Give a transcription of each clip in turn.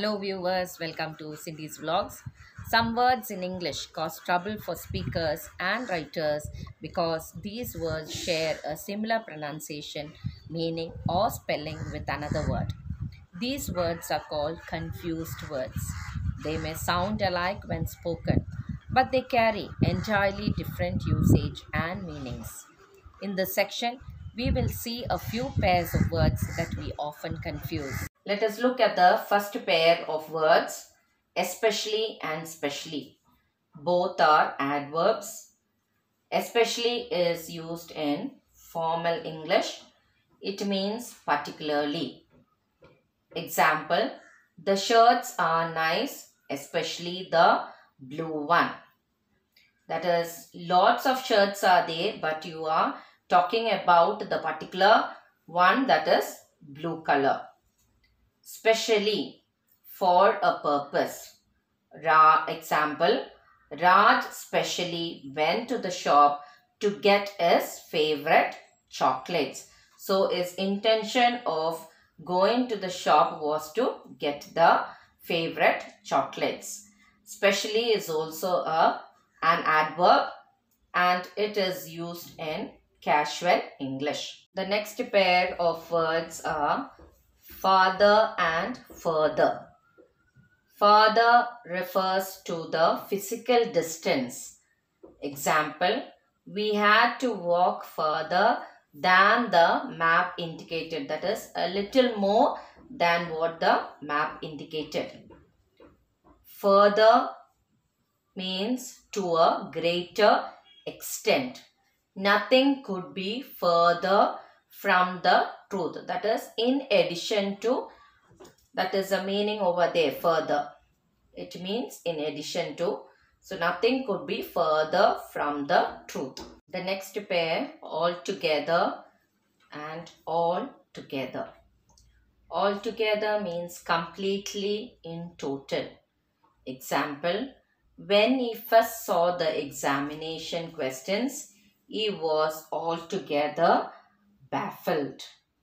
Hello viewers, welcome to Cindy's Vlogs. Some words in English cause trouble for speakers and writers because these words share a similar pronunciation, meaning or spelling with another word. These words are called confused words. They may sound alike when spoken, but they carry entirely different usage and meanings. In this section, we will see a few pairs of words that we often confuse. Let us look at the first pair of words, especially and specially. Both are adverbs. Especially is used in formal English. It means particularly. Example, the shirts are nice, especially the blue one. That is, lots of shirts are there, but you are talking about the particular one, that is blue color. Specially, for a purpose. Example, Raj specially went to the shop to get his favorite chocolates. So his intention of going to the shop was to get the favorite chocolates. Specially is also an adverb and it is used in casual English. The next pair of words are farther and further. Farther refers to the physical distance. Example, we had to walk further than the map indicated. That is, a little more than what the map indicated. Further means to a greater extent. Nothing could be further from the truth. That is, in addition to, that is the meaning over there, further. It means in addition to. So, nothing could be further from the truth. The next pair, altogether and altogether. Altogether means completely, in total. Example, when he first saw the examination questions, he was altogether baffled.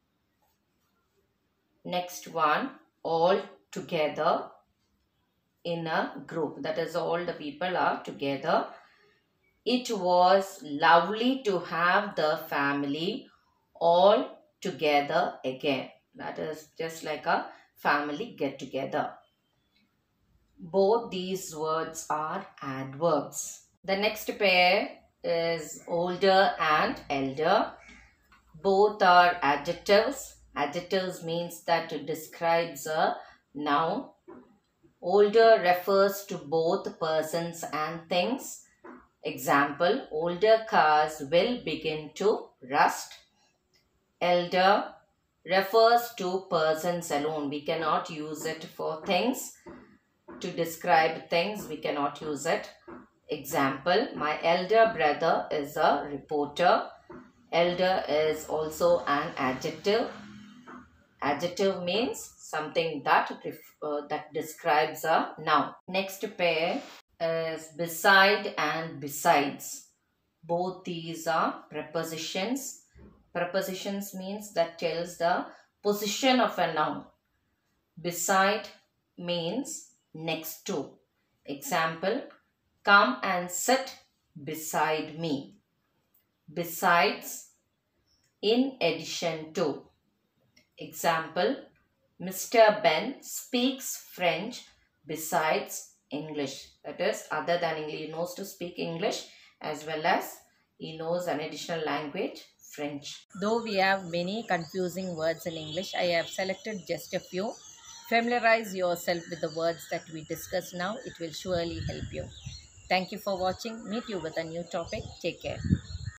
Next one, all together in a group. That is, all the people are together. It was lovely to have the family all together again. That is just like a family get together. Both these words are adverbs. The next pair is older and elder. Both are adjectives. Adjectives means that it describes a noun. Older refers to both persons and things. Example, older cars will begin to rust. Elder refers to persons alone. We cannot use it for things. To describe things, we cannot use it. Example, my elder brother is a reporter. Elder is also an adjective. Adjective means something that describes a noun. Next pair is beside and besides. Both these are prepositions. Prepositions means that tells the position of a noun. Beside means next to. Example, come and sit beside me. Besides, in addition to. Example, Mr. Ben speaks French besides English. That is, other than English, he knows to speak English as well as he knows an additional language, French. Though we have many confusing words in English, I have selected just a few. Familiarize yourself with the words that we discuss now. It will surely help you. Thank you for watching. Meet you with a new topic. Take care.